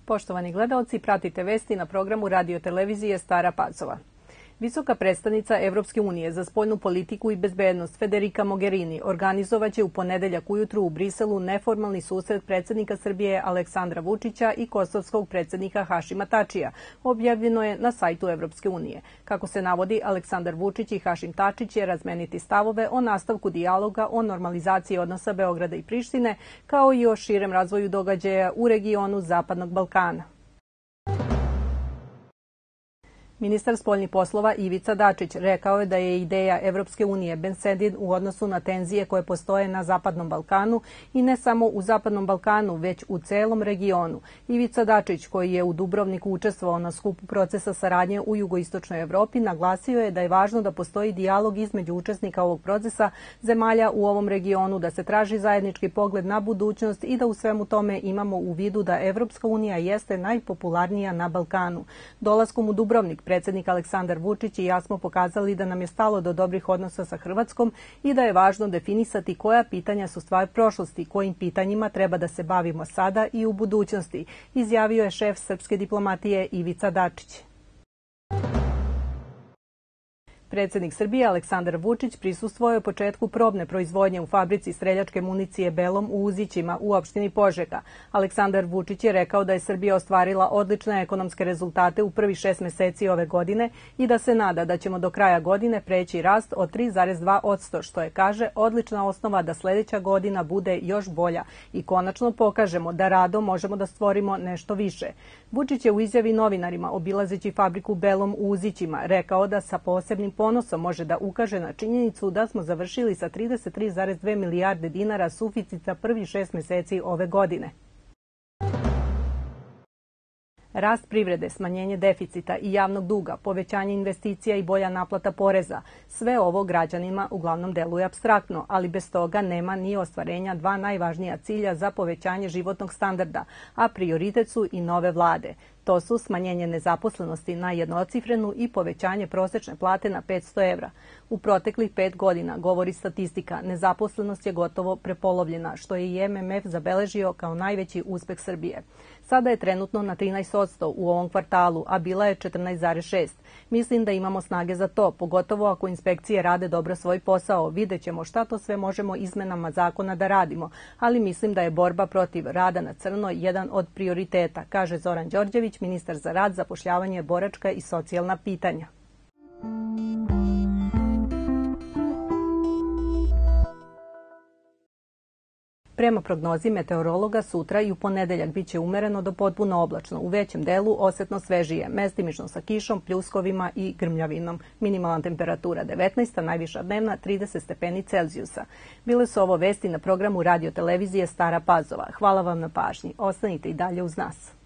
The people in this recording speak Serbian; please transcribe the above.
Poštovani gledaoci, pratite vesti na programu radio-televizije Stara Pazova. Visoka predstavnica Evropske unije za spoljnu politiku i bezbednost Federica Mogherini organizovaće u ponedeljak ujutru u Briselu neformalni susret predsjednika Srbije Aleksandra Vučića i kosovskog predsjednika Hašima Tačija, objavljeno je na sajtu Evropske unije. Kako se navodi, Aleksandar Vučić i Hašim Tači će razmeniti stavove o nastavku dijaloga o normalizaciji odnosa Beograda i Prištine, kao i o širem razvoju događaja u regionu Zapadnog Balkana. Ministar spoljnih poslova Ivica Dačić rekao je da je ideja Evropske unije bensedin u odnosu na tenzije koje postoje na Zapadnom Balkanu i ne samo u Zapadnom Balkanu, već u celom regionu. Ivica Dačić, koji je u Dubrovniku učestvovao na skupu procesa saradnje u jugoistočnoj Evropi, naglasio je da je važno da postoji dijalog između učesnika ovog procesa zemalja u ovom regionu, da se traži zajednički pogled na budućnost i da u svemu tome imamo u vidu da Evropska unija jeste najpopularnija na Balkanu. Dolaskom u Dubrovnik predsjednik Aleksandar Vučić i ja smo pokazali da nam je stalo do dobrih odnosa sa Hrvatskom i da je važno definisati koja pitanja su stvar prošlosti, kojim pitanjima treba da se bavimo sada i u budućnosti, izjavio je šef srpske diplomatije Ivica Dačić. Predsjednik Srbije Aleksandar Vučić prisustvovao je početku probne proizvodnje u fabrici streljačke municije Belom u Uzićima u opštini Požega. Aleksandar Vučić je rekao da je Srbija ostvarila odlične ekonomske rezultate u prvih 6 meseci ove godine i da se nada da ćemo do kraja godine preći rast od 3,2%, što je, kaže, odlična osnova da sljedeća godina bude još bolja i konačno pokažemo da radom možemo da stvorimo nešto više. Vučić je u izjavi novinarima, obilazeći fabriku Belom u Uzićima, rekao da sa posebnim ponosom može da ukaže na činjenicu da smo završili sa 33,2 milijarde dinara suficita prvih 6 meseci ove godine. Rast privrede, smanjenje deficita i javnog duga, povećanje investicija i bolja naplata poreza, sve ovo građanima uglavnom deluje apstraktno, ali bez toga nema ni ostvarenja dva najvažnija cilja za povećanje životnog standarda, a prioritet su i nove vlade. To su smanjenje nezaposlenosti na jednocifrenu i povećanje prosečne plate na 500 evra. U proteklih 5 godina, govori statistika, nezaposlenost je gotovo prepolovljena, što je i MMF zabeležio kao najveći uspeh Srbije. Sada je trenutno na 13% u ovom kvartalu, a bila je 14,6%. Mislim da imamo snage za to, pogotovo ako inspekcije rade dobro svoj posao. Vidjet ćemo šta to sve možemo izmenama zakona da radimo, ali mislim da je borba protiv rada na crno jedan od prioriteta, kaže Zoran Đorđević, ministar za rad, zapošljavanje, boračka i socijalna pitanja. Prema prognozi meteorologa, sutra i u ponedeljak biće umereno do potpuno oblačno, u većem delu osetno svežije, mestimično sa kišom, pljuskovima i grmljavinom. Minimalna temperatura 19, a najviša dnevna 30 stepeni Celzijusa. Bile su ovo vesti na programu radio-televizije Stara Pazova. Hvala vam na pažnji. Ostanite i dalje uz nas.